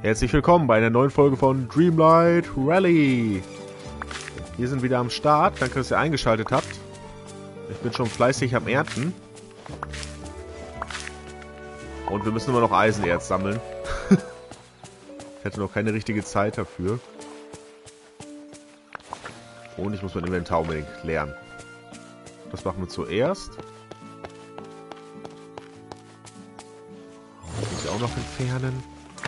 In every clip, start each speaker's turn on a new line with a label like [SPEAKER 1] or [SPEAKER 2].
[SPEAKER 1] Herzlich willkommen bei einer neuen Folge von Dreamlight Rally. Wir sind wieder am Start. Danke, dass ihr eingeschaltet habt. Ich bin schon fleißig am Ernten. Und wir müssen immer noch Eisenerz sammeln. Ich hatte noch keine richtige Zeit dafür. Und ich muss mein Inventar unbedingt leeren. Das machen wir zuerst. Das muss ich auch noch entfernen.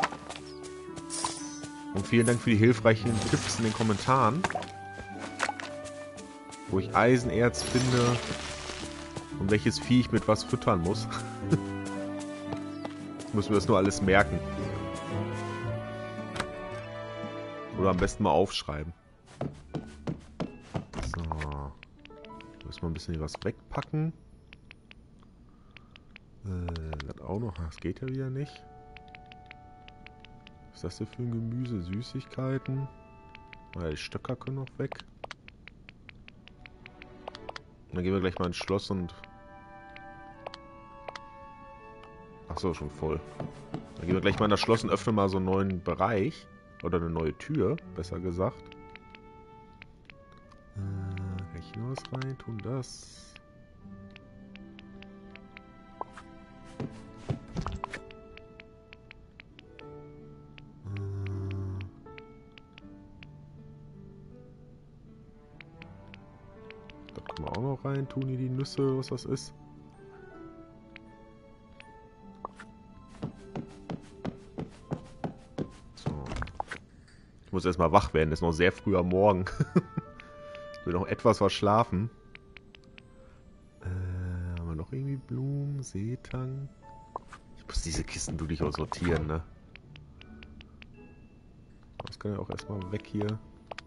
[SPEAKER 1] Und vielen Dank für die hilfreichen Tipps in den Kommentaren. Wo ich Eisenerz finde. Und welches Vieh ich mit was füttern muss. Jetzt müssen wir das nur alles merken. Oder am besten mal aufschreiben. So. Müssen wir ein bisschen hier was wegpacken. Das auch noch. Das geht ja wieder nicht. Was ist das denn für ein Gemüse? Süßigkeiten. Die Stöcker können noch weg. Dann gehen wir gleich mal ins Schloss und... Achso, schon voll. Dann gehen wir gleich mal in das Schloss und öffnen mal so einen neuen Bereich. Oder eine neue Tür, besser gesagt. Kann ich hier was rein tun? Das... Können wir auch noch rein tun, hier die Nüsse, was das ist. So. Ich muss erstmal wach werden, es ist noch sehr früh am Morgen. Ich will noch etwas was schlafen. Haben wir noch irgendwie Blumen, Seetang? Ich muss diese Kisten wirklich auch sortieren, ne? Das kann ja auch erstmal weg hier.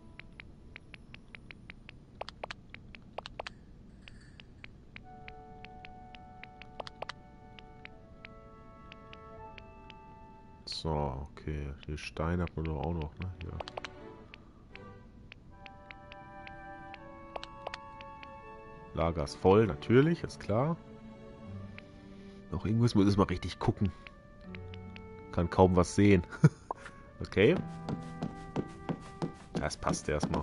[SPEAKER 1] So, okay. Die Steine hat man doch auch noch, ne? Hier. Lager ist voll, natürlich, ist klar. Noch irgendwas muss ich mal richtig gucken. Kann kaum was sehen. Okay. Das passt erstmal.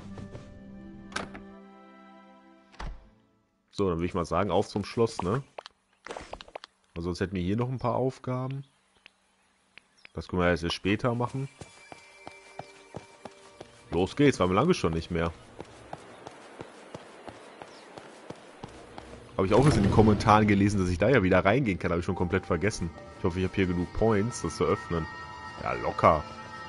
[SPEAKER 1] So, dann würde ich mal sagen, auf zum Schloss, ne? Also sonst hätten wir hier noch ein paar Aufgaben. Das können wir jetzt später machen. Los geht's, weil wir lange schon nicht mehr. Habe ich auch jetzt in den Kommentaren gelesen, dass ich da ja wieder reingehen kann. Habe ich schon komplett vergessen. Ich hoffe, ich habe hier genug Points, das zu öffnen. Ja, locker.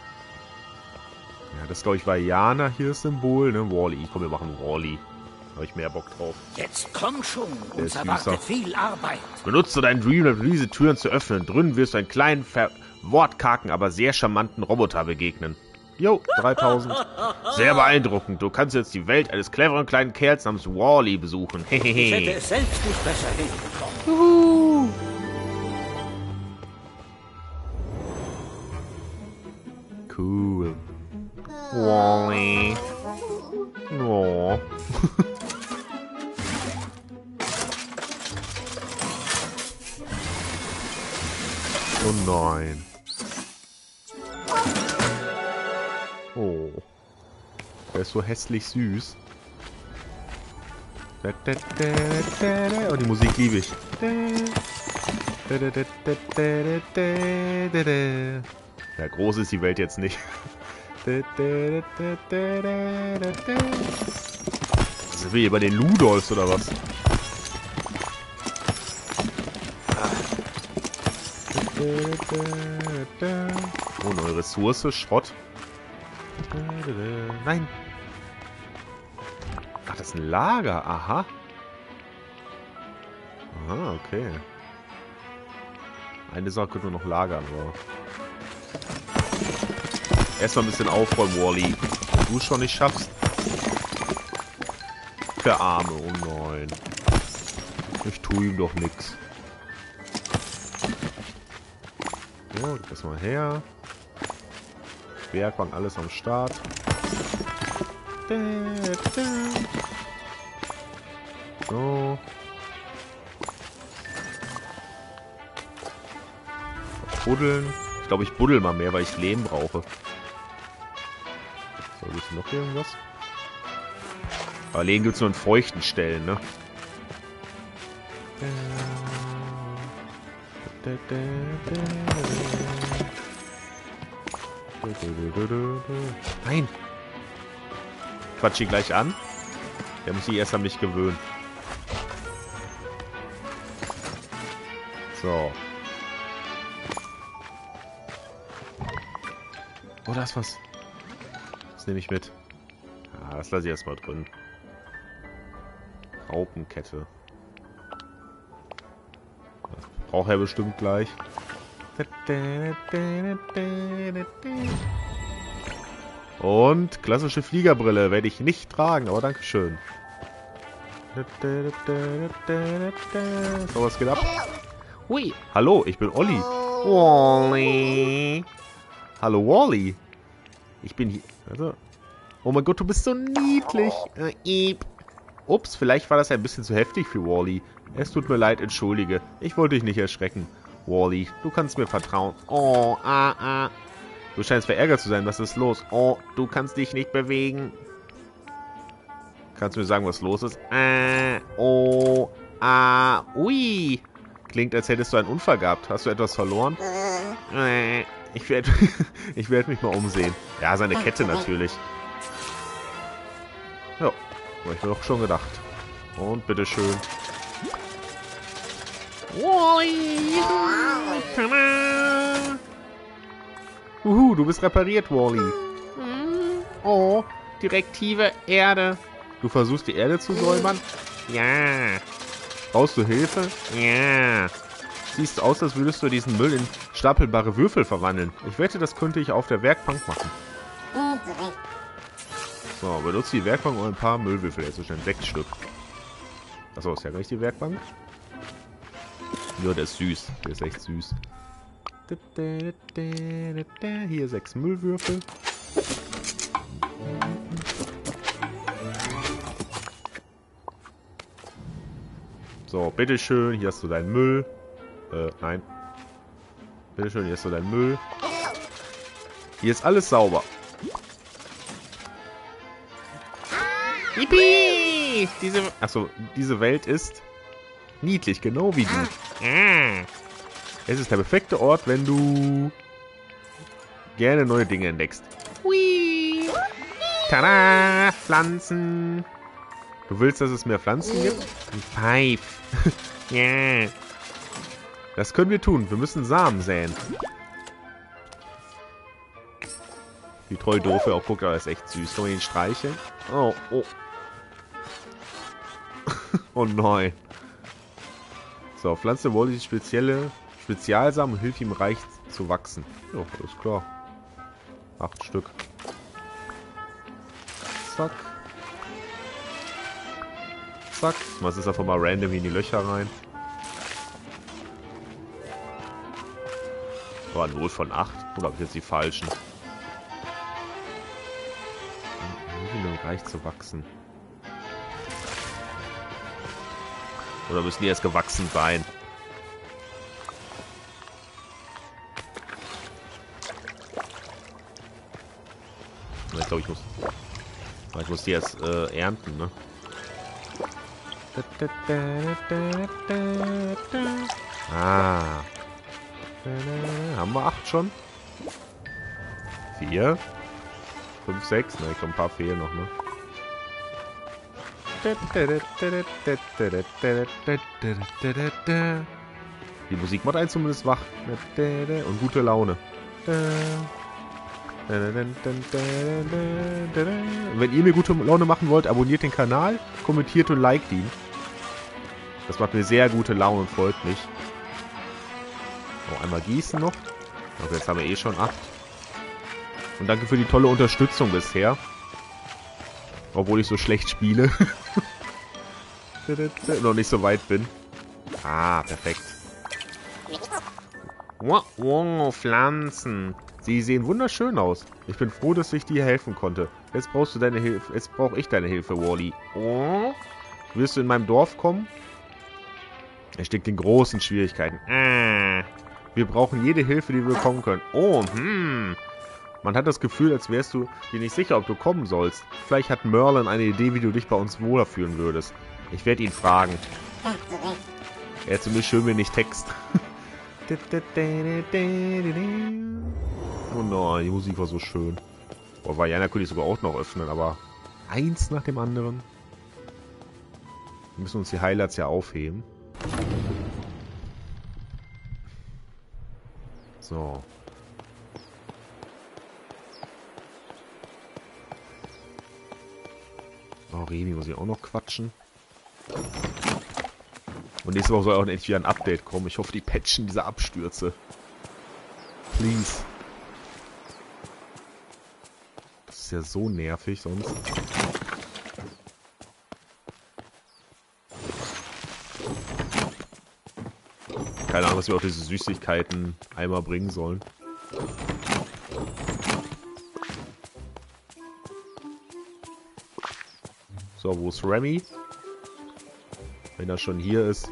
[SPEAKER 1] Ja, das glaube ich war Jana hier das Symbol, ne? Wall-E. Komm, wir machen Wall-E. Habe ich mehr Bock drauf.
[SPEAKER 2] Jetzt komm schon, uns erwartet viel Arbeit.
[SPEAKER 1] Benutze deinen Dreamlight, um diese Türen zu öffnen. Drinnen wirst du einen kleinen, wortkargen, aber sehr charmanten Roboter begegnen. Jo, 3000. Sehr beeindruckend. Du kannst jetzt die Welt eines cleveren kleinen Kerls namens Wall-E besuchen.
[SPEAKER 2] Ich hätte es selbst nicht besser hinbekommen.
[SPEAKER 1] Cool. Wall-E. Oh. Oh nein. Oh. Der ist so hässlich süß. Oh, die Musik liebe ich. Ja, groß ist die Welt jetzt nicht. Sind wir hier bei den Ludolfs oder was? Oh, neue Ressource, Schrott. Nein. Ach, das ist ein Lager. Aha. Aha, okay. Eine Sache könnte noch lagern, aber... Erstmal ein bisschen aufräumen, Wall-E. Wenn du es schon nicht schaffst. Der Arme, oh nein. Ich tue ihm doch nichts. So, gib das mal her. Werkbank, alles am Start. So. Buddeln. Ich glaube, ich buddel mal mehr, weil ich Lehm brauche. So, gibt's noch irgendwas? Aber Lehm gibt's nur in feuchten Stellen, ne? Nein! Quatsch ihn gleich an. Der muss sich erst an mich gewöhnen. So. Oh, da ist was. Das nehme ich mit. Ah, das lasse ich erstmal drin. Raupenkette. Das braucht er bestimmt gleich. Und klassische Fliegerbrille werde ich nicht tragen, aber dankeschön. So, was geht ab? Hui. Hallo, ich bin Olli. Wally. Hallo, Wally. Ich bin hier. Also. Oh mein Gott, du bist so niedlich. Ups, vielleicht war das ein bisschen zu heftig für Wally. Es tut mir leid, entschuldige. Ich wollte dich nicht erschrecken. Wally, du kannst mir vertrauen. Oh, Du scheinst verärgert zu sein. Was ist los? Oh, du kannst dich nicht bewegen. Kannst du mir sagen, was los ist? Ui. Klingt, als hättest du einen Unfall gehabt. Hast du etwas verloren? Ich werde mich mal umsehen. Ja, seine Kette natürlich. Ja, habe ich mir doch schon gedacht. Und bitteschön. Wally! Du bist repariert, Wally. Oh, direktive Erde. Du versuchst die Erde zu säubern? Ja. Brauchst du Hilfe? Ja. Siehst aus, als würdest du diesen Müll in stapelbare Würfel verwandeln. Ich wette, das könnte ich auf der Werkbank machen. So, benutze die Werkbank, um ein paar Müllwürfel herzustellen. 6 Stück. Achso, ist ja gar nicht die Werkbank. Ja, der ist süß. Der ist echt süß. Hier 6 Müllwürfel. So, bitteschön, hier hast du deinen Müll. Nein. Bitteschön, hier hast du deinen Müll. Hier ist alles sauber. Yippie! Diese Welt ist niedlich, genau wie du. Es ist der perfekte Ort, wenn du gerne neue Dinge entdeckst. Hui! Tada! Pflanzen! Du willst, dass es mehr Pflanzen gibt? Ein Pfeif. Yeah. Das können wir tun. Wir müssen Samen säen. Wie treu doof er auch guckt, aber ist echt süß. Sollen wir ihn streicheln? Oh, oh. Oh nein. So, pflanze Wally die Spezialsamen und hilft ihm reich zu wachsen. Ja, alles klar. 8 Stück. Zack. Zack. Mal ist einfach mal random in die Löcher rein. War ein 0 von 8. Oder habe ich jetzt die falschen? Reich zu wachsen. Oder müssen die erst gewachsen sein? Ich glaube, ich muss die erst ernten, ne? Ah. Haben wir 8 schon? 4? 5, 6? Ne, ich glaube, ein paar fehlen noch, ne? Die Musik macht einen zumindest wach. Und gute Laune. Wenn ihr mir gute Laune machen wollt, abonniert den Kanal, kommentiert und liked ihn. Das macht mir sehr gute Laune und freut mich. Oh, einmal gießen noch. Okay, jetzt haben wir eh schon 8. Und danke für die tolle Unterstützung bisher. Obwohl ich so schlecht spiele. Noch nicht so weit bin. Ah, perfekt. Wow, Pflanzen. Sie sehen wunderschön aus. Ich bin froh, dass ich dir helfen konnte. Jetzt brauchst du deine Hilfe. Jetzt brauche ich deine Hilfe, Wally. Oh. Wirst du in meinem Dorf kommen? Er steckt in großen Schwierigkeiten. Wir brauchen jede Hilfe, die wir bekommen können. Oh, Man hat das Gefühl, als wärst du dir nicht sicher, ob du kommen sollst. Vielleicht hat Merlin eine Idee, wie du dich bei uns wohler fühlen würdest. Ich werde ihn fragen. Er hat zumindest schön wenig Text. Oh nein, die Musik war so schön. Boah, Vajana könnte ich sogar auch noch öffnen, aber eins nach dem anderen. Wir müssen uns die Highlights ja aufheben. So. Oh, Remi muss ich auch noch quatschen. Und nächste Woche soll auch endlich wieder ein Update kommen. Ich hoffe, die patchen diese Abstürze. Please. Das ist ja so nervig sonst. Keine Ahnung, was wir auch diese Süßigkeiten einmal bringen sollen. So, wo ist Remy? Wenn er schon hier ist.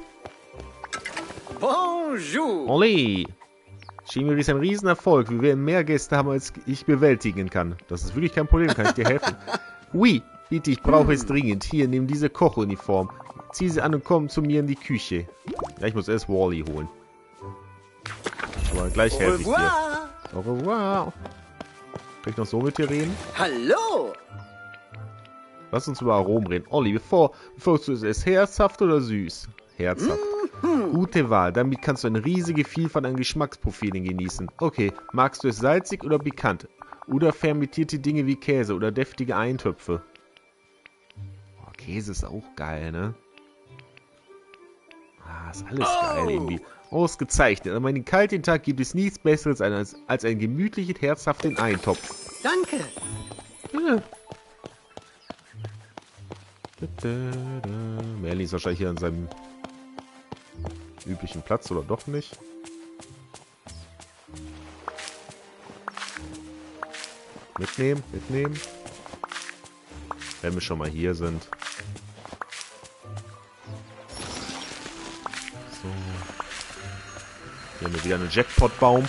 [SPEAKER 2] Bonjour!
[SPEAKER 1] Olé! Chemie ist ein Riesenerfolg. Wir werden mehr Gäste haben, als ich bewältigen kann. Das ist wirklich kein Problem. Kann ich dir helfen? Oui, bitte, ich brauche es dringend. Hier, nimm diese Kochuniform. Zieh sie an und komm zu mir in die Küche. Ja, ich muss erst Wally holen. Aber gleich helfe ich dir. Au revoir. Kann ich noch so mit dir reden?
[SPEAKER 2] Hallo!
[SPEAKER 1] Lass uns über Aromen reden. Olli, bevorzugst du es herzhaft oder süß? Herzhaft. Gute Wahl. Damit kannst du eine riesige Vielfalt an Geschmacksprofilen genießen. Okay, magst du es salzig oder pikant? Oder fermentierte Dinge wie Käse oder deftige Eintöpfe? Oh, Käse ist auch geil, ne? Ah, ist alles geil irgendwie. Ausgezeichnet. Aber in den kalten Tag gibt es nichts Besseres als einen gemütlichen, herzhaften Eintopf.
[SPEAKER 2] Danke!
[SPEAKER 1] Ja. Merlin ist wahrscheinlich hier an seinem üblichen Platz, oder doch nicht? Mitnehmen, mitnehmen. Wenn wir schon mal hier sind. So. Hier haben wir wieder einen Jackpot-Baum.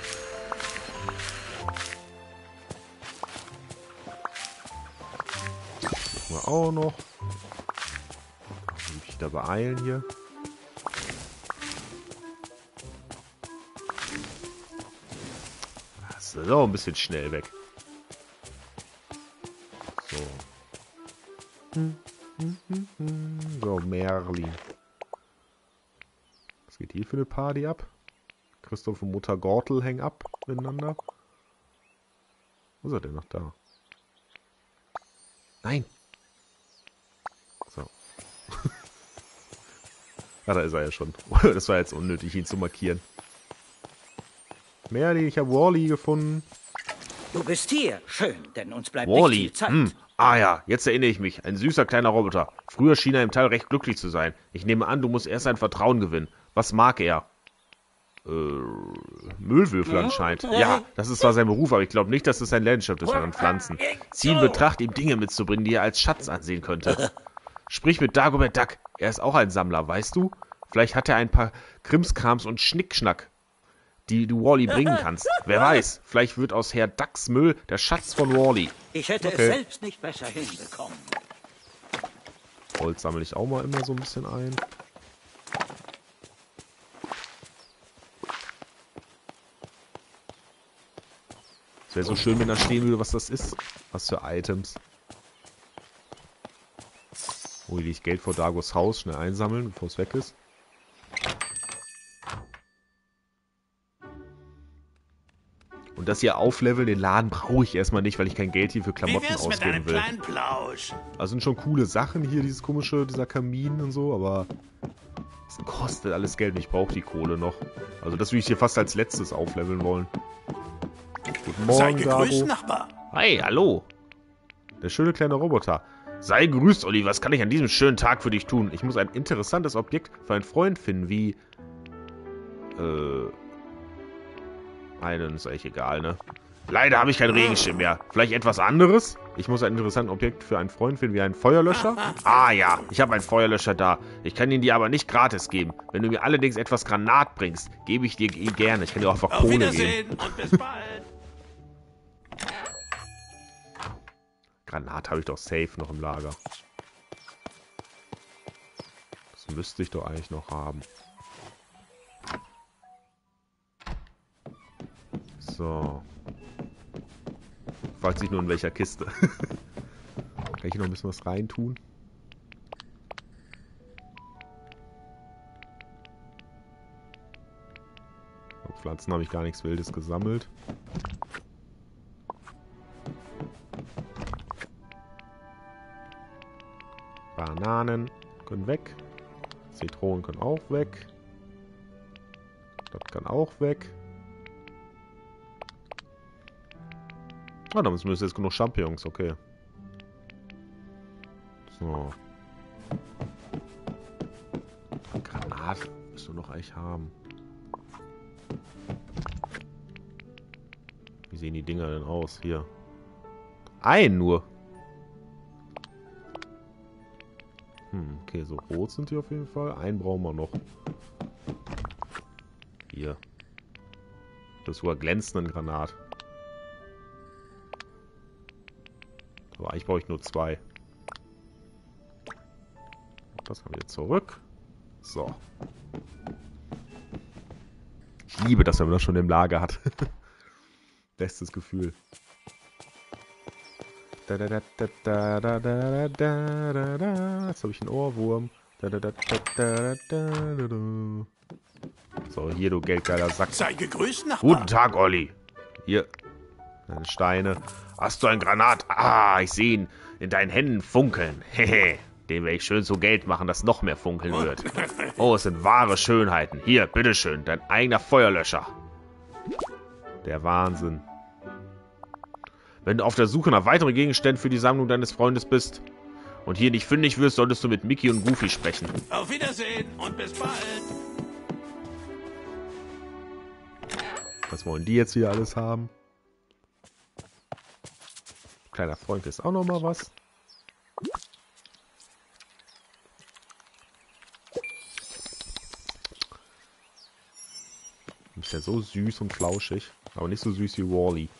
[SPEAKER 1] Machen wir auch noch. Muss ich wieder beeilen hier. Das ist auch ein bisschen schnell weg. So. So, Merlin. Was geht hier für eine Party ab? Christoph und Mutter Gortel hängen ab miteinander. Wo ist er denn noch da? Nein! So. Ah, da ist er ja schon. Das war jetzt unnötig, ihn zu markieren. Merlin, ich habe Wally gefunden.
[SPEAKER 2] Du bist hier. Schön, denn uns bleibt
[SPEAKER 1] Wally.
[SPEAKER 2] nicht viel Zeit.
[SPEAKER 1] Ah ja, jetzt erinnere ich mich. Ein süßer kleiner Roboter. Früher schien er im Teil recht glücklich zu sein. Ich nehme an, du musst erst sein Vertrauen gewinnen. Was mag er? Müllwürfel anscheinend. Ja, das ist zwar sein Beruf, aber ich glaube nicht, dass es sein Leidenschaft ist an Pflanzen. Zieh in Betracht, ihm Dinge mitzubringen, die er als Schatz ansehen könnte. Sprich mit Dagobert Duck. Er ist auch ein Sammler, weißt du? Vielleicht hat er ein paar Krimskrams und Schnickschnack, die du Wally bringen kannst. Wer weiß, vielleicht wird aus Herr Ducks Müll der Schatz von Wally.
[SPEAKER 2] Ich hätte es selbst nicht besser hinbekommen.
[SPEAKER 1] Holz sammle ich auch mal immer so ein bisschen ein. Es wäre so schön, wenn da stehen würde, was das ist. Was für Items. Oh, die ich Geld vor Dagos Haus schnell einsammeln, bevor es weg ist. Und das hier aufleveln, den Laden brauche ich erstmal nicht, weil ich kein Geld hier für Klamotten ausgeben will. Also sind schon coole Sachen hier, dieses komische, dieser Kamin und so, aber es kostet alles Geld und ich brauche die Kohle noch. Also das würde ich hier fast als letztes aufleveln wollen. Guten Morgen,
[SPEAKER 3] Sei gegrüßt,
[SPEAKER 1] Dabo.
[SPEAKER 3] Nachbar.
[SPEAKER 1] Hi, hallo. Der schöne kleine Roboter. Sei gegrüßt, Olli. Was kann ich an diesem schönen Tag für dich tun? Ich muss ein interessantes Objekt für einen Freund finden, wie... einen ist eigentlich egal, ne? Leider habe ich keinen Regenschirm mehr. Vielleicht etwas anderes? Ich muss ein interessantes Objekt für einen Freund finden, wie einen Feuerlöscher. Ah ja, ich habe einen Feuerlöscher da. Ich kann ihn dir aber nicht gratis geben. Wenn du mir allerdings etwas Granat bringst, gebe ich dir ihn gerne. Ich kann dir auch einfach Kohle geben.
[SPEAKER 2] Und bis bald.
[SPEAKER 1] Granat habe ich doch safe noch im Lager. Das müsste ich doch eigentlich noch haben. So. Fragt sich nur in welcher Kiste. Kann ich hier noch ein bisschen was reintun? Auf Pflanzen habe ich gar nichts Wildes gesammelt. Bananen können weg. Zitronen können auch weg. Das kann auch weg. Ah, dann müssen wir jetzt genug Champignons, okay. So. Granat müssen wir noch eigentlich haben. Wie sehen die Dinger denn aus? Hier. Ein nur. Okay, so rot sind die auf jeden Fall. Einen brauchen wir noch. Hier. Das ist sogar glänzenden Granat. Aber eigentlich brauche ich nur 2. Das haben wir zurück. So. Ich liebe das, wenn man das schon im Lager hat. Bestes Gefühl. Jetzt habe ich einen Ohrwurm. So, hier, du geldgeiler Sack.
[SPEAKER 2] Sei gegrüßt, Nachbar.
[SPEAKER 1] Guten Tag, Olli. Hier. Deine Steine. Hast du ein Granat? Ah, ich sehe ihn in deinen Händen funkeln. Hehe. Den werde ich schön zu Geld machen, dass noch mehr funkeln wird. Oh, es sind wahre Schönheiten. Hier, bitteschön, dein eigener Feuerlöscher. Der Wahnsinn. Wenn du auf der Suche nach weiteren Gegenständen für die Sammlung deines Freundes bist und hier nicht fündig wirst, solltest du mit Mickey und Goofy sprechen.
[SPEAKER 2] Auf Wiedersehen und bis bald.
[SPEAKER 1] Was wollen die jetzt hier alles haben? Kleiner Freund ist auch noch mal was. Ist ja so süß und flauschig, aber nicht so süß wie Wall-E.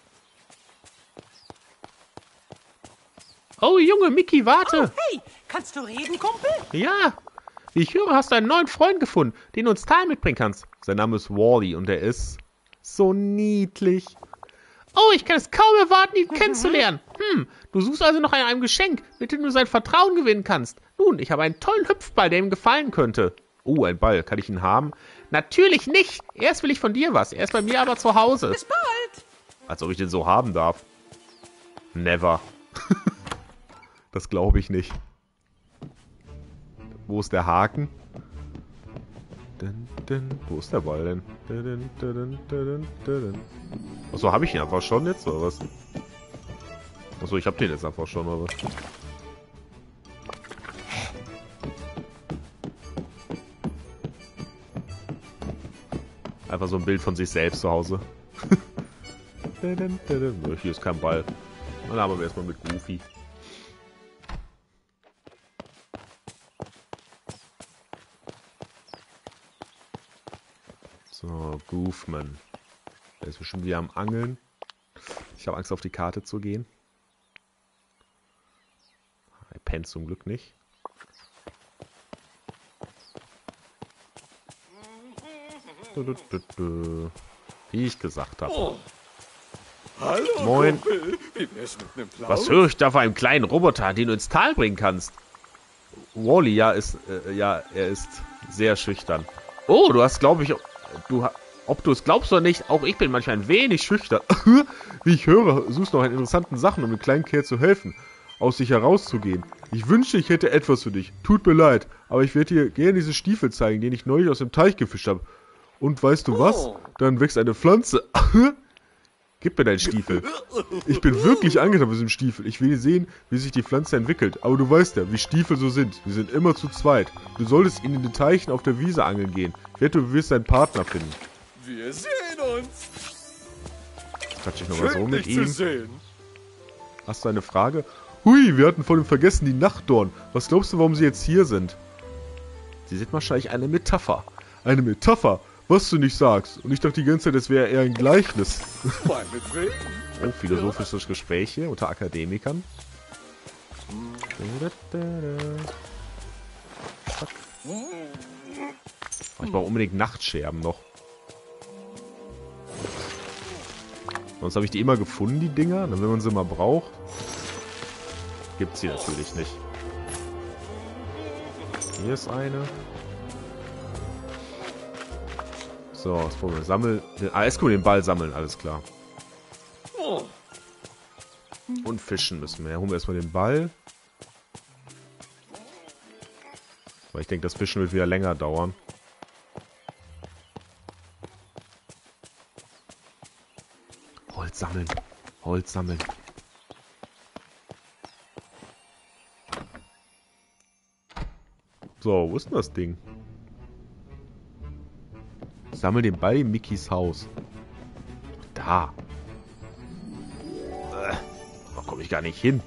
[SPEAKER 1] Oh Junge, Mickey, warte!
[SPEAKER 3] Oh, hey, kannst du reden, Kumpel?
[SPEAKER 1] Ja, wie ich höre, hast du einen neuen Freund gefunden, den du ins Tal mitbringen kannst. Sein Name ist Wall-E und er ist so niedlich. Oh, ich kann es kaum erwarten, ihn kennenzulernen. Du suchst also noch einem Geschenk, mit dem du sein Vertrauen gewinnen kannst. Nun, ich habe einen tollen Hüpfball, der ihm gefallen könnte. Oh, ein Ball. Kann ich ihn haben? Natürlich nicht. Erst will ich von dir was. Er ist bei mir aber zu Hause.
[SPEAKER 3] Bis bald.
[SPEAKER 1] Als ob ich den so haben darf. Never. Das glaube ich nicht. Wo ist der Haken? Wo ist der Ball denn? Achso, habe ich ihn einfach schon jetzt, oder was? Achso, ich habe den jetzt einfach schon, oder was? Einfach so ein Bild von sich selbst zu Hause. Hier ist kein Ball. Dann haben wir erstmal mit Goofy. So, Goofman. Der ist bestimmt wieder am Angeln. Ich habe Angst, auf die Karte zu gehen. Er pennt zum Glück nicht. Wie ich gesagt habe.
[SPEAKER 2] Oh. Hallo,
[SPEAKER 1] Moin.
[SPEAKER 2] Kumpel. Wie wär's mit einem Plausch?
[SPEAKER 1] Was höre ich da von einem kleinen Roboter, den du ins Tal bringen kannst? Wall-E, ja, er ist sehr schüchtern. Oh, du hast, glaube ich, ob du es glaubst oder nicht, auch ich bin manchmal ein wenig schüchtern. Wie ich höre, suchst du noch interessanten Sachen, um dem kleinen Kerl zu helfen, aus sich herauszugehen. Ich wünschte, ich hätte etwas für dich. Tut mir leid, aber ich werde dir gerne diese Stiefel zeigen, den ich neulich aus dem Teich gefischt habe. Und weißt du was? Dann wächst eine Pflanze. Gib mir deinen Stiefel. Ich bin wirklich angetan von diesem Stiefel. Ich will sehen, wie sich die Pflanze entwickelt. Aber du weißt ja, wie Stiefel so sind. Wir sind immer zu zweit. Du solltest in den Teichen auf der Wiese angeln gehen. Ich wette, du wirst deinen Partner finden.
[SPEAKER 2] Wir sehen uns.
[SPEAKER 1] Quatsch ich nochmal so
[SPEAKER 2] Schön,
[SPEAKER 1] mit
[SPEAKER 2] dich zu
[SPEAKER 1] ihm.
[SPEAKER 2] sehen.
[SPEAKER 1] Hast du eine Frage? Hui, wir hatten vorhin vergessen die Nachtdorn. Was glaubst du, warum sie jetzt hier sind? Sie sind wahrscheinlich eine Metapher. Eine Metapher? Was du nicht sagst. Und ich dachte die ganze Zeit, das wäre eher ein Gleichnis. Oh, philosophisches Gespräch hier unter Akademikern. Oh, ich brauche unbedingt Nachtscherben noch. Sonst habe ich die immer gefunden, die Dinger. Dann, wenn man sie mal braucht, gibt's hier natürlich nicht. Hier ist eine. So, was wollen wir sammeln? Jetzt können wir den Ball sammeln, alles klar. Und fischen müssen wir. Ja, holen wir erstmal den Ball. Weil ich denke, das Fischen wird wieder länger dauern. Holz sammeln. Holz sammeln. So, wo ist denn das Ding? Sammel den Ball in Mickys Haus. Da. Da komme ich gar nicht hin.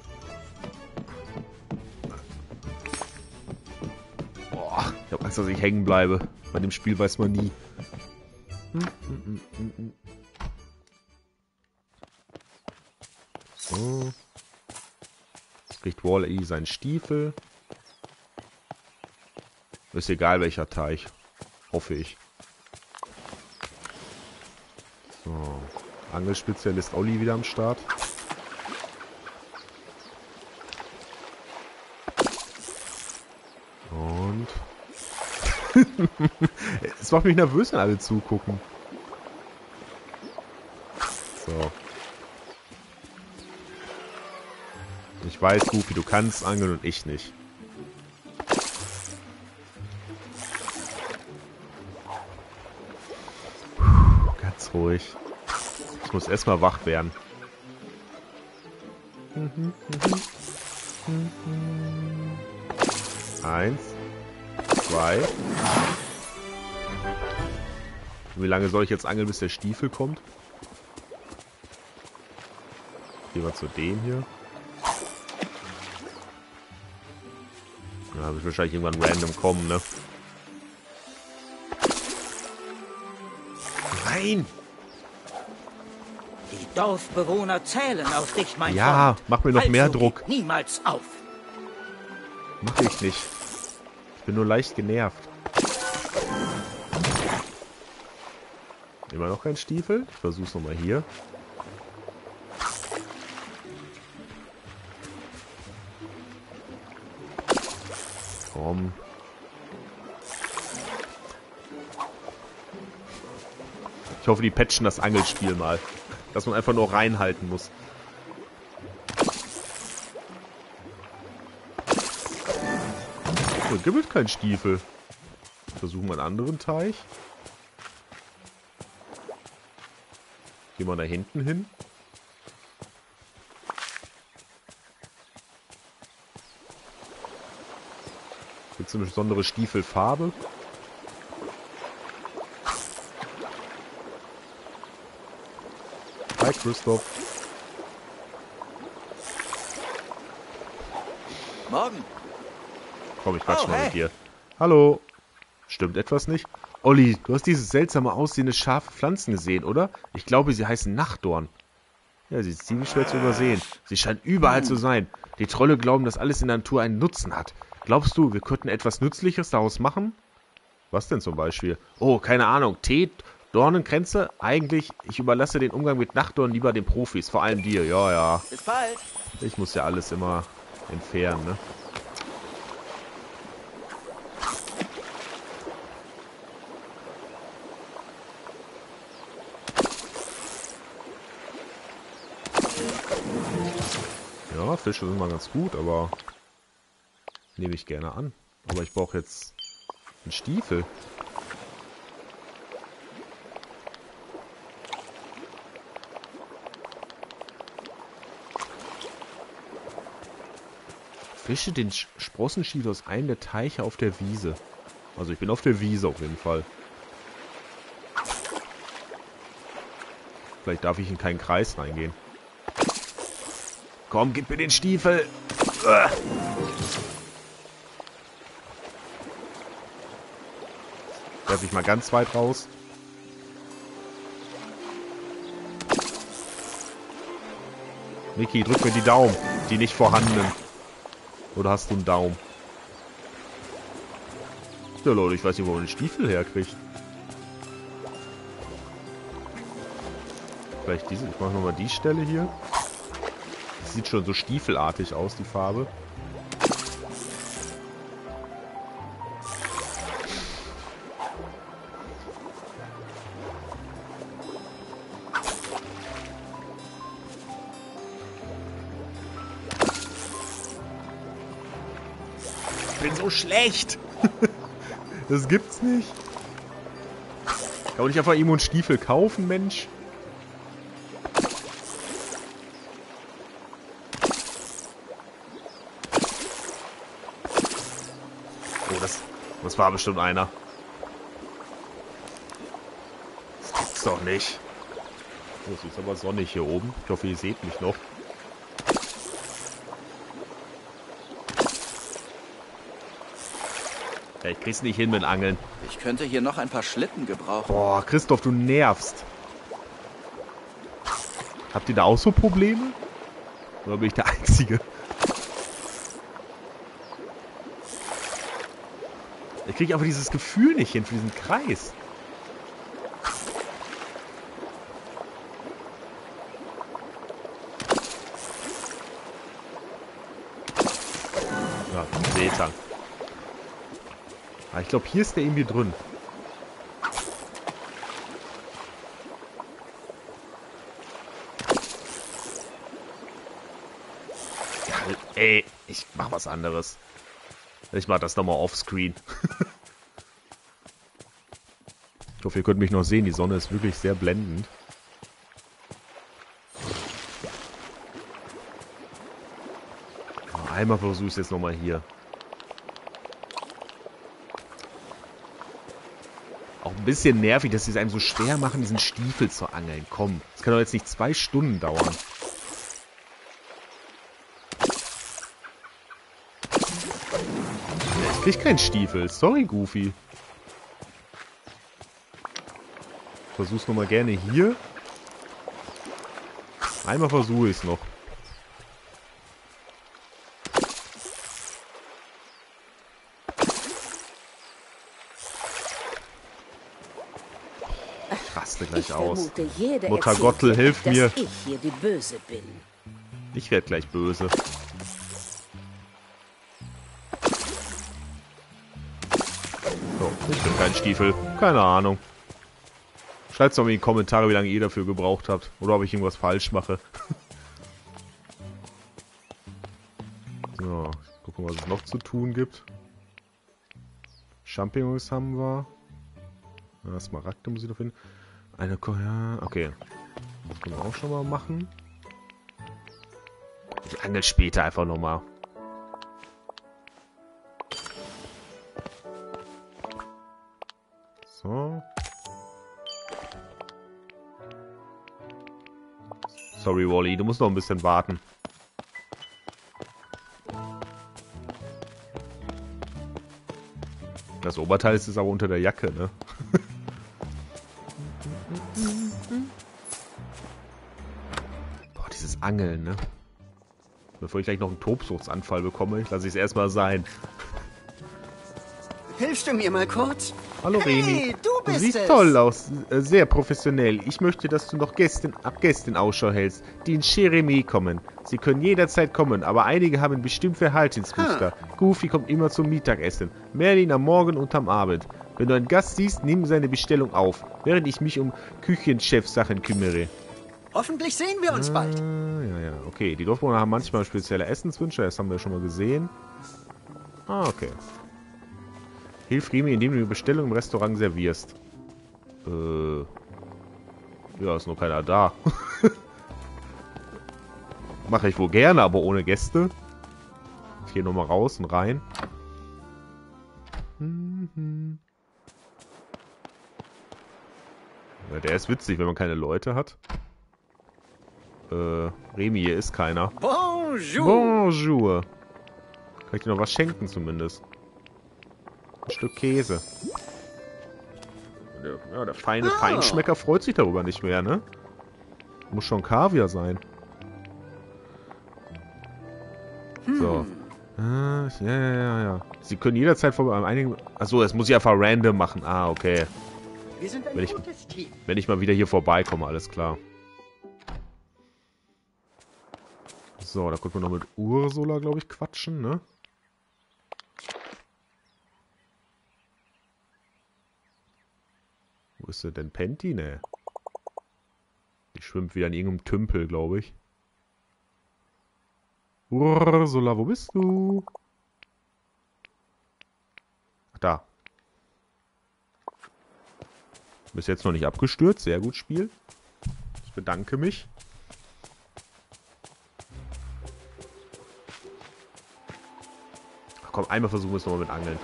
[SPEAKER 1] Boah, ich habe Angst, dass ich hängen bleibe. Bei dem Spiel weiß man nie. So. Jetzt kriegt Wall-E seinen Stiefel. Ist egal welcher Teich. Hoffe ich. So. Angelspezialist Olli wieder am Start. Und. Es macht mich nervös, wenn alle zugucken. So. Ich weiß, Goofy, du kannst angeln und ich nicht. Ganz ruhig. Ich muss erstmal wach werden. Eins. Zwei. Wie lange soll ich jetzt angeln, bis der Stiefel kommt? Gehen wir zu dem hier. Da habe ich wahrscheinlich irgendwann random kommen, ne? Nein!
[SPEAKER 3] Die Dorfbewohner zählen auf dich, mein Freund.
[SPEAKER 1] Ja, mach mir noch mehr
[SPEAKER 3] Also
[SPEAKER 1] Druck.
[SPEAKER 3] gib niemals auf.
[SPEAKER 1] Mach ich nicht. Ich bin nur leicht genervt. Immer noch kein Stiefel. Ich versuch's nochmal hier. Komm. Ich hoffe, die patchen das Angelspiel mal. Dass man einfach nur reinhalten muss. So, gibt es keinen Stiefel. Versuchen wir einen anderen Teich. Gehen wir da hinten hin. Gibt es eine besondere Stiefelfarbe? Hi, Christoph.
[SPEAKER 3] Morgen.
[SPEAKER 1] Komm, ich quatsch
[SPEAKER 3] Oh,
[SPEAKER 1] mal
[SPEAKER 3] hey.
[SPEAKER 1] mit dir. Hallo. Stimmt etwas nicht? Olli, du hast dieses seltsame aussehende scharfe Pflanzen gesehen, oder? Ich glaube, sie heißen Nachtdorn. Ja, sie ist ziemlich schwer zu übersehen. Sie scheint überall zu sein. Die Trolle glauben, dass alles in der Natur einen Nutzen hat. Glaubst du, wir könnten etwas Nützliches daraus machen? Was denn zum Beispiel? Oh, keine Ahnung. Tee, Dornenkränze? Eigentlich, ich überlasse den Umgang mit Nachtdorn lieber den Profis. Vor allem dir. Ja, ja.
[SPEAKER 3] Bis bald.
[SPEAKER 1] Ich muss ja alles immer entfernen, ne? Ja, Fische sind mal ganz gut, aber nehme ich gerne an. Aber ich brauche jetzt einen Stiefel. Fische den Sprossenstiefel aus einem der Teiche auf der Wiese. Also ich bin auf der Wiese auf jeden Fall. Vielleicht darf ich in keinen Kreis reingehen. Komm, gib mir den Stiefel. Werf ich mal ganz weit raus. Niki, drück mir die Daumen. Die nicht vorhandenen. Oder hast du einen Daumen? Ja, Leute, ich weiß nicht, wo man den Stiefel herkriegt. Vielleicht diese. Ich mache nochmal die Stelle hier. Das sieht schon so stiefelartig aus, die Farbe. Ich bin so schlecht. Das gibt's nicht. Kann man nicht einfach irgendwo einen Stiefel kaufen, Mensch? Oh, das war bestimmt einer. Das gibt's doch nicht. Oh, es ist aber sonnig hier oben. Ich hoffe, ihr seht mich noch. Ja, ich krieg's nicht hin mit Angeln.
[SPEAKER 2] Ich könnte hier noch ein paar Schlitten gebrauchen.
[SPEAKER 1] Boah, Christoph, du nervst. Habt ihr da auch so Probleme? Oder bin ich der Einzige? Ich kriege einfach dieses Gefühl nicht hin für diesen Kreis. Ja, Seetang. Aber ich glaube, hier ist der irgendwie drin. Ja, ey, ich mach was anderes. Ich mach das nochmal offscreen. Ich hoffe, ihr könnt mich noch sehen. Die Sonne ist wirklich sehr blendend. Einmal versuche ich es jetzt nochmal hier. Auch ein bisschen nervig, dass sie es einem so schwer machen, diesen Stiefel zu angeln. Komm, das kann doch jetzt nicht 2 Stunden dauern. Ich krieg keinen Stiefel. Sorry, Goofy. Ich versuch's nochmal gerne hier. Einmal versuche ich es noch. Ich raste gleich aus. Mutter Gottl, hilf mir.
[SPEAKER 4] Ich hier die Böse bin.
[SPEAKER 1] Ich werde gleich böse. So, ich bin kein Stiefel. Keine Ahnung. Schreibt doch mal in die Kommentare, wie lange ihr dafür gebraucht habt. Oder ob ich irgendwas falsch mache. So, gucken, was es noch zu tun gibt. Champignons haben wir. Ja, Smaragde muss ich noch finden. Ja, okay. Das können wir auch schon mal machen. Ich angel später einfach nochmal. So. Sorry, Wally, du musst noch ein bisschen warten. Das Oberteil ist aber unter der Jacke, ne? Boah, dieses Angeln, ne? Bevor ich gleich noch einen Tobsuchtsanfall bekomme, lasse ich es erstmal sein.
[SPEAKER 5] Hilfst du mir mal kurz?
[SPEAKER 1] Hallo Remi.
[SPEAKER 5] Hey, du bist
[SPEAKER 1] siehst
[SPEAKER 5] es.
[SPEAKER 1] toll aus, sehr professionell. Ich möchte, dass du noch ab Gästen Ausschau hältst, die in Jeremy kommen. Sie können jederzeit kommen, aber einige haben bestimmt Verhaltensmuster. Goofy kommt immer zum Mittagessen, Merlin am Morgen und am Abend. Wenn du einen Gast siehst, nimm seine Bestellung auf, während ich mich um Küchenchef-Sachen kümmere.
[SPEAKER 5] Hoffentlich sehen wir uns bald.
[SPEAKER 1] Ja, okay. Die Dorfbewohner haben manchmal spezielle Essenswünsche, das haben wir schon mal gesehen. Ah, okay. Hilf Remi, indem du die Bestellung im Restaurant servierst. Ja, ist nur keiner da. Mache ich wohl gerne, aber ohne Gäste. Ich gehe nochmal raus und rein. Ja, der ist witzig, wenn man keine Leute hat. Remi, hier ist keiner.
[SPEAKER 5] Boom!
[SPEAKER 3] Bonjour.
[SPEAKER 1] Bonjour. Kann ich dir noch was schenken zumindest? Ein Stück Käse. Ja, der feine Feinschmecker freut sich darüber nicht mehr, ne? Muss schon Kaviar sein. So. Ja. Sie können jederzeit vorbei einigen... Achso, das muss ich einfach random machen. Ah, okay.
[SPEAKER 5] Wir sind ein gutes Team.
[SPEAKER 1] Wenn ich mal wieder hier vorbeikomme, alles klar. So, da könnten wir noch mit Ursula, glaube ich, quatschen, ne? Wo ist sie denn? Penty? Ne. Die schwimmt wieder in irgendeinem Tümpel, glaube ich. Ursula, wo bist du? Ach, da. Bis jetzt noch nicht abgestürzt. Sehr gut, Spiel. Ich bedanke mich. Ach komm, einmal versuchen wir es nochmal mit Angeln.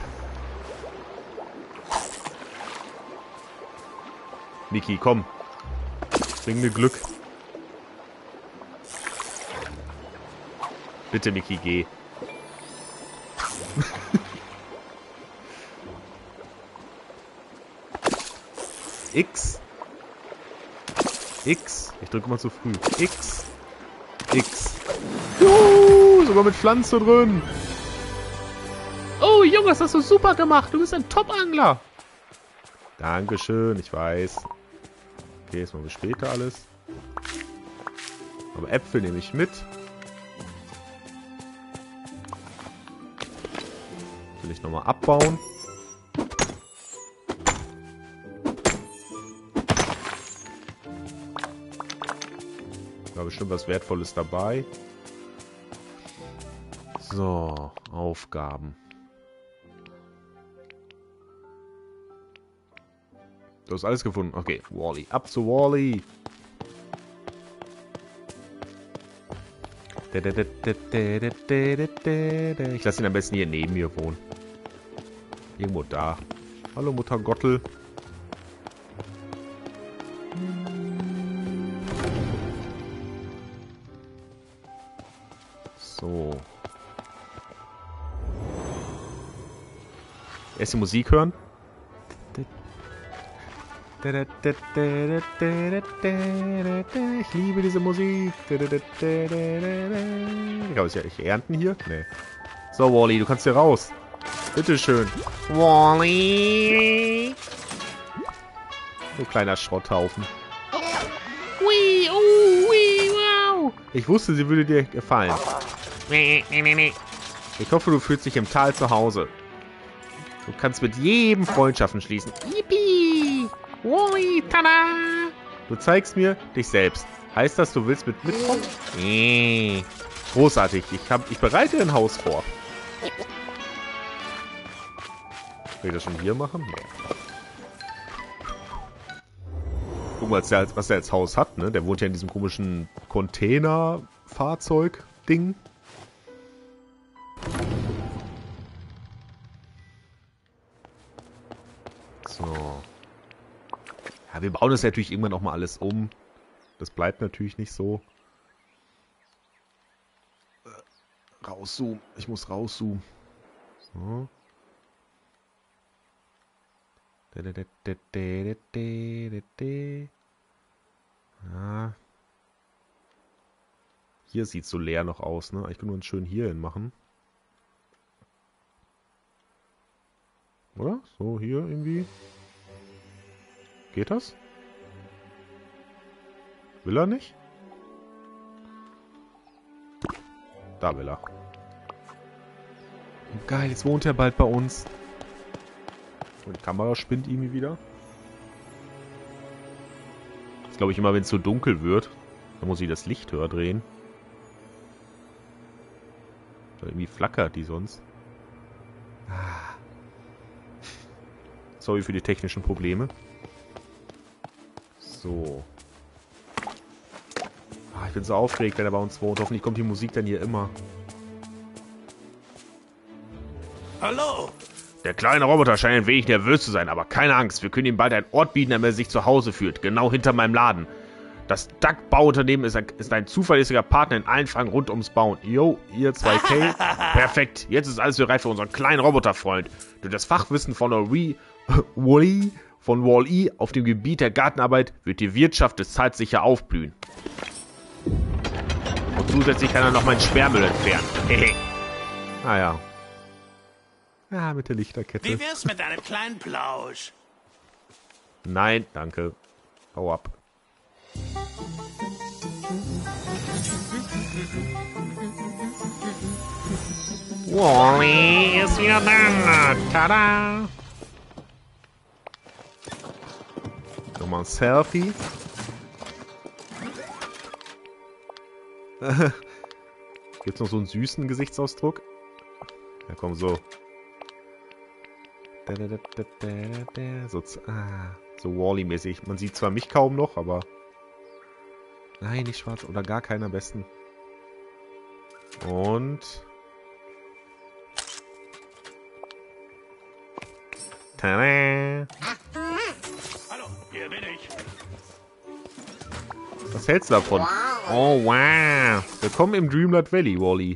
[SPEAKER 1] Niki, komm. Bring mir Glück. Bitte, Niki, geh. X. X. Ich drücke mal zu früh. X. X. Sogar mit Pflanze drin. Oh, Junge, das hast du super gemacht. Du bist ein Top-Angler. Dankeschön, ich weiß. Okay, jetzt machen wir später alles. Aber Äpfel nehme ich mit. Will ich nochmal abbauen. Da bestimmt was Wertvolles dabei. So, Aufgaben. Du hast alles gefunden. Okay, Wally. Ab zu Wally. Ich lasse ihn am besten hier neben mir wohnen. Irgendwo da. Hallo, Mutter Gottel. So. Erst die Musik hören. Ich liebe diese Musik. Kann ich ja nicht ernten hier? Nee. So, Wally, du kannst hier raus. Bitteschön. Wally. So kleiner Schrotthaufen. Ui, oh, ui, wow. Ich wusste, sie würde dir gefallen. Ich hoffe, du fühlst dich im Tal zu Hause. Du kannst mit jedem Freundschaften schließen. Yippie! Wally, tada! Du zeigst mir dich selbst. Heißt das, du willst mitkommen? Großartig. Ich bereite ein Haus vor. Will ich das schon hier machen? Nee. Guck mal, was der als Haus hat, ne? Der wohnt ja in diesem komischen Container-Fahrzeug-Ding. So. Ja, wir bauen das natürlich irgendwann auch mal alles um. Das bleibt natürlich nicht so. Rauszoomen. Ich muss rauszoomen. So. Ja. Hier sieht es so leer noch aus, ne? Ich kann nur einen schön hier hin machen. Oder? So, hier irgendwie. Geht das? Will er nicht? Da will er. Geil, jetzt wohnt er bald bei uns. Und die Kamera spinnt irgendwie wieder. Das glaube ich immer, wenn es so dunkel wird. Dann muss ich das Licht höher drehen. Oder irgendwie flackert die sonst. Sorry für die technischen Probleme. So. Ich bin so aufgeregt, wenn er bei uns wohnt. Hoffentlich kommt die Musik dann hier immer.
[SPEAKER 3] Hallo.
[SPEAKER 1] Der kleine Roboter scheint ein wenig nervös zu sein, aber keine Angst. Wir können ihm bald einen Ort bieten, an dem er sich zu Hause fühlt. Genau hinter meinem Laden. Das Duck-Bauunternehmen ist ein zuverlässiger Partner in allen Fragen rund ums Bauen. Yo, ihr 2K. Perfekt. Jetzt ist alles bereit für unseren kleinen Roboterfreund. Durch das Fachwissen von Wall-E auf dem Gebiet der Gartenarbeit wird die Wirtschaft des Zeits sicher aufblühen. Und zusätzlich kann er noch meinen Sperrmüll entfernen. Hehe. Naja. Ja, mit der Lichterkette.
[SPEAKER 3] Wie wär's mit einem kleinen Plausch?
[SPEAKER 1] Nein, danke. Hau ab. Wall-E ist wieder da. Tada! Nochmal ein Selfie. Gibt's noch so einen süßen Gesichtsausdruck? Ja, komm, so. So Wall-E-mäßig. Man sieht zwar mich kaum noch, aber... Nein, nicht schwarz. Oder gar keiner am besten. Und... Tada!
[SPEAKER 3] Hallo, hier bin ich.
[SPEAKER 1] Was hältst du davon? Oh, wow. Willkommen im Dreamlight Valley, Wall-E.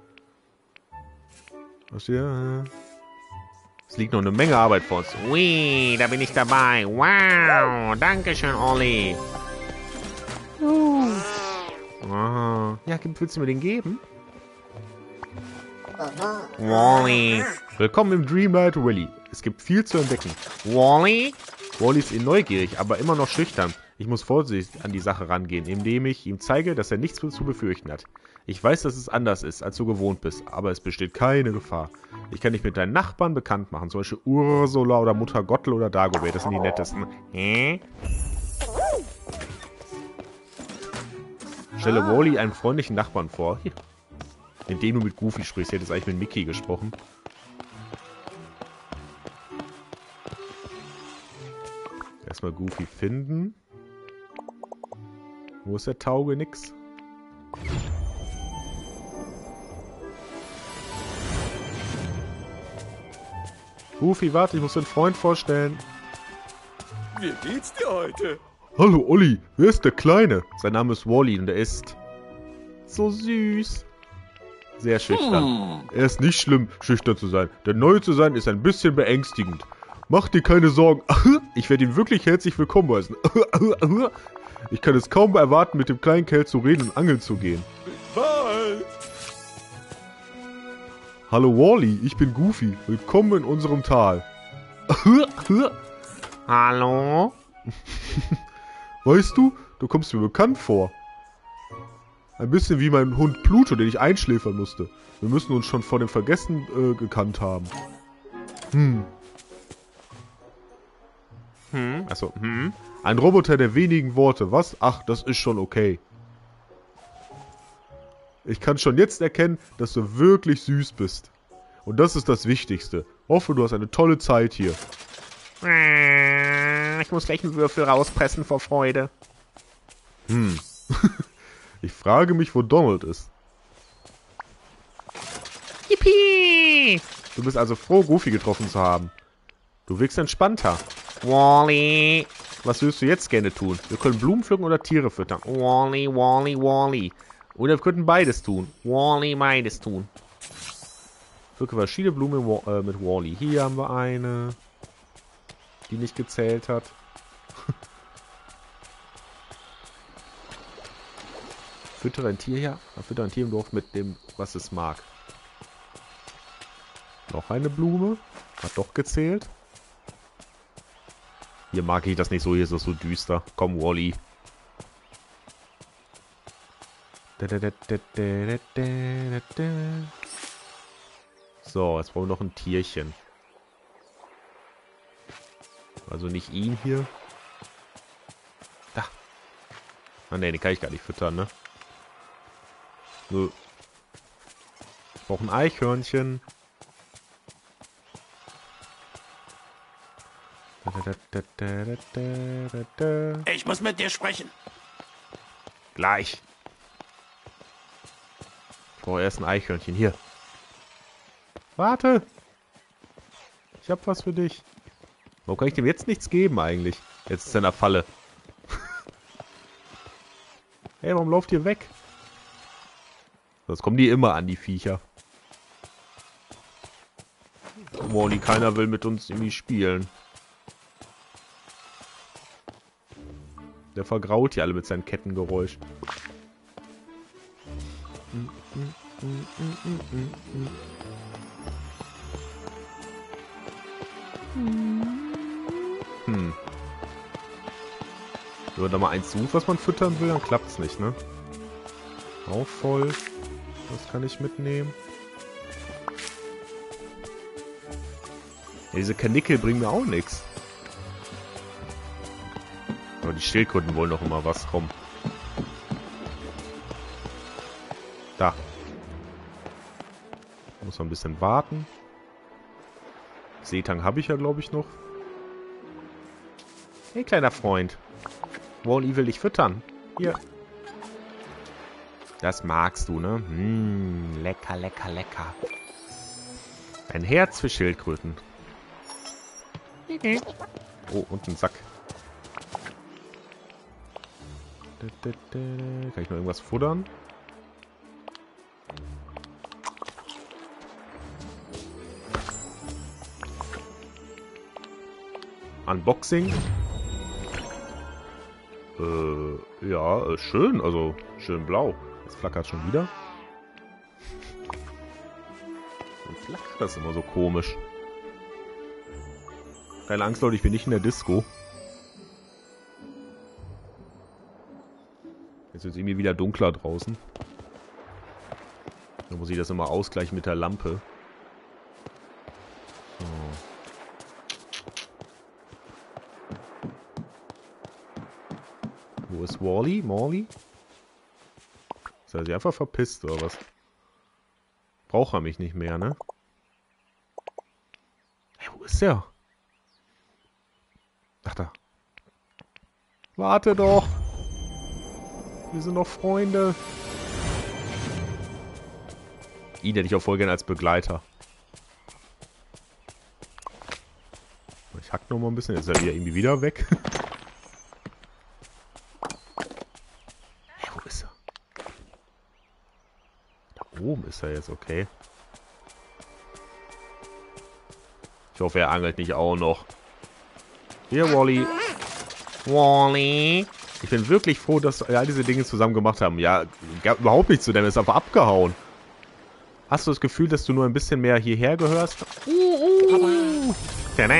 [SPEAKER 1] Was hier? Es liegt noch eine Menge Arbeit vor uns. Ui, da bin ich dabei. Wow, dankeschön, Olli. Aha. Ja, willst du mir den geben? Wall-E. Willkommen im Dreamlight Valley. Es gibt viel zu entdecken. Wall-E? Wall-E ist neugierig, aber immer noch schüchtern. Ich muss vorsichtig an die Sache rangehen, indem ich ihm zeige, dass er nichts zu befürchten hat. Ich weiß, dass es anders ist, als du gewohnt bist, aber es besteht keine Gefahr. Ich kann dich mit deinen Nachbarn bekannt machen, zum Beispiel Ursula oder Mutter Gottel oder Dagobert, das sind die nettesten. Stelle Wall-E einen freundlichen Nachbarn vor. Hier. Indem du mit Goofy sprichst, hättest eigentlich mit Mickey gesprochen. Erstmal Goofy finden. Wo ist der Taugenix? Goofy, warte, ich muss den Freund vorstellen.
[SPEAKER 3] Wie geht's dir heute?
[SPEAKER 1] Hallo, Olli. Wer ist der Kleine? Sein Name ist Wall-E und er ist... so süß. Sehr schüchtern. Er ist nicht schlimm, schüchtern zu sein. Denn neu zu sein ist ein bisschen beängstigend. Mach dir keine Sorgen. Ich werde ihn wirklich herzlich willkommen heißen. Ich kann es kaum erwarten, mit dem kleinen Kerl zu reden und angeln zu gehen.
[SPEAKER 3] Bald.
[SPEAKER 1] Hallo Wall-E, ich bin Goofy. Willkommen in unserem Tal. Hallo? Weißt du, du kommst mir bekannt vor. Ein bisschen wie mein Hund Pluto, den ich einschläfern musste. Wir müssen uns schon vor dem Vergessen gekannt haben. Achso, Ein Roboter der wenigen Worte. Was? Ach, das ist schon okay. Ich kann schon jetzt erkennen, dass du wirklich süß bist. Und das ist das Wichtigste. Hoffe, du hast eine tolle Zeit hier. Ich muss gleich einen Würfel rauspressen vor Freude. Ich frage mich, wo Donald ist. Yippie! Du bist also froh, Goofy getroffen zu haben. Du wirkst entspannter. Wall-E! Was würdest du jetzt gerne tun? Wir können Blumen pflücken oder Tiere füttern. Wall-E, Wall-E, Wall-E. Oder wir könnten beides tun. Wall-E, beides tun. Pflücke verschiedene Blumen mit Wall-E. Hier haben wir eine, die nicht gezählt hat. Füttere ein Tier hier. Füttere ein Tier im Dorf mit dem, was es mag. Noch eine Blume. Hat doch gezählt. Hier mag ich das nicht so. Hier ist es so düster. Komm, Wall-E. So, jetzt brauchen wir noch ein Tierchen. Also nicht ihn hier. Da. Ah ne, den kann ich gar nicht füttern, ne? Nö. Ich brauche ein Eichhörnchen.
[SPEAKER 3] Ich muss mit dir sprechen.
[SPEAKER 1] Gleich. Ich brauche erst ein Eichhörnchen. Hier. Warte. Ich hab was für dich. Warum kann ich dem jetzt nichts geben eigentlich? Jetzt ist er in der Falle. Ey, warum lauft ihr weg? Das kommen die immer an, die Viecher. Wally, keiner will mit uns irgendwie spielen. Der vergraut hier alle mit seinem Kettengeräusch. Wenn man da mal eins sucht, was man füttern will, dann klappt's nicht, ne? Auch voll. Das kann ich mitnehmen. Ja, diese Karnickel bringen mir auch nichts. Aber die Schildkröten wollen doch immer was kommen. Da. Muss man ein bisschen warten. Seetang habe ich ja, glaube ich, noch. Hey, kleiner Freund. Wally will dich füttern. Hier. Das magst du, ne? Lecker, lecker, lecker. Ein Herz für Schildkröten. Oh, und ein Sack. Kann ich noch irgendwas futtern? Unboxing. Ja, schön. Also, schön blau. Jetzt flackert schon wieder. Und flackert das immer so komisch. Keine Angst, Leute, ich bin nicht in der Disco. Jetzt wird es irgendwie wieder dunkler draußen. Da muss ich das immer ausgleichen mit der Lampe. So. Wo ist Wally? Morley? Ist er sich einfach verpisst, oder was? Braucht er mich nicht mehr, ne? Hey, wo ist der? Ach, da. Warte doch! Wir sind doch Freunde. Ihn hätte ich auch voll gerne als Begleiter. Ich hack noch mal ein bisschen. Jetzt ist er wieder irgendwie wieder weg. Hey, wo ist er? Da oben ist er jetzt, okay. Ich hoffe, er angelt nicht auch noch. Hier, Wally. Wally. Ich bin wirklich froh, dass wir all diese Dinge zusammen gemacht haben. Ja, gab überhaupt nichts zu dem. Er ist einfach abgehauen. Hast du das Gefühl, dass du nur ein bisschen mehr hierher gehörst? Tada!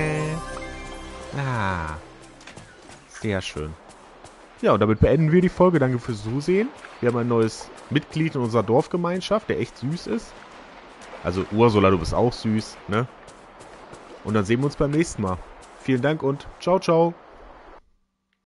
[SPEAKER 1] Ah. Sehr schön. Ja, und damit beenden wir die Folge. Danke fürs Zusehen. Wir haben ein neues Mitglied in unserer Dorfgemeinschaft, der echt süß ist. Also Ursula, du bist auch süß, ne? Und dann sehen wir uns beim nächsten Mal. Vielen Dank und ciao, ciao.